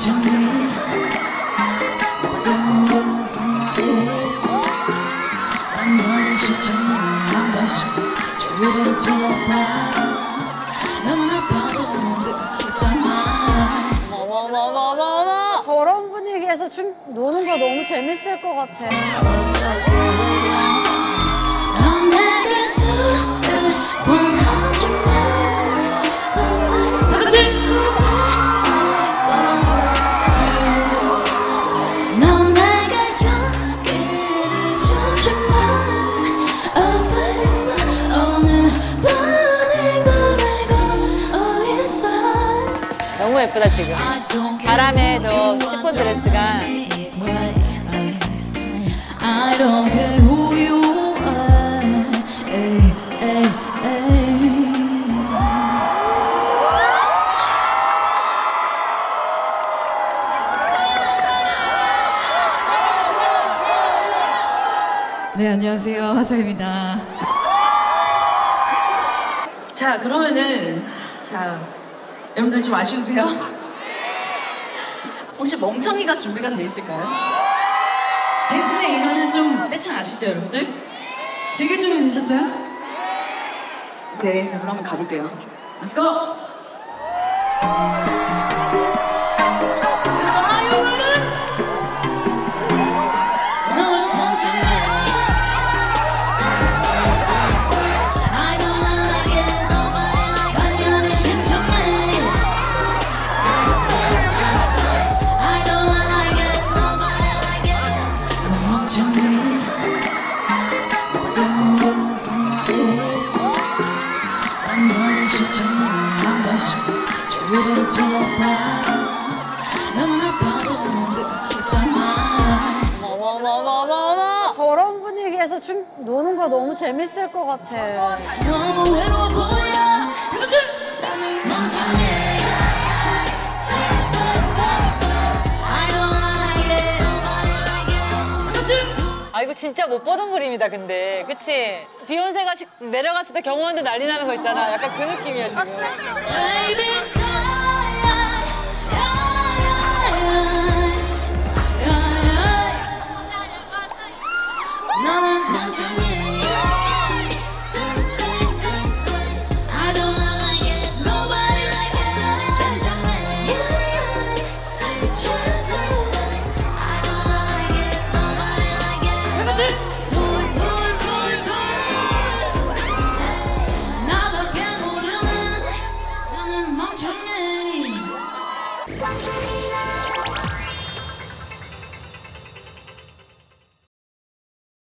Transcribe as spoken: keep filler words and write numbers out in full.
멍청해 모르는 사나이 난 너의 심장을 한 번씩 소리를 들어봐 너는 아파도 모르잖아. 어머머머머머. 저런 분위기에서 춤 노는 거 너무 재밌을 것 같아. 넌 내게 술을 원하지만 다 같이 넌 내게 용기를 주지만 oh baby 오늘 밤에 너 말고 어딨어. 너무 예쁘다 지금. 바람에 저 시폰 드레스가. I don't care who you are. Ay, ay, ay. 네, 안녕하세요. 화서입니다. 자, 그러면은 자, 여러분들 좀 아쉬우세요? 혹시 멍청이가 준비가 돼 있을까요? 대신에 이거는 좀 떼창 아시죠, 여러분들? 즐길 준비 되셨어요? 오케이, 자, 그럼 한번 가볼게요. Let's go! 소리를 들어봐 너는 아파도 모르잖아. 어머머머머머. 저런 분위기에서 춤 노는 거 너무 재밌을 것 같아. 너무 외로워 보여. 그렇지. 나는 멍청해. I don't like it. Nobody like it. 그렇지. 아 이거 진짜 못 보던 그림이다 근데. 그치? 비욘세가 식 내려갔을 때 경호원들 난리 나는 거 있잖아. 약간 그 느낌이야 지금. Baby, 나는 멍청해. I don't like it. Nobody like it. 나는 심장해. I don't like it. Nobody like it. 잠깐만. 나밖에 모르는 나는 멍청해.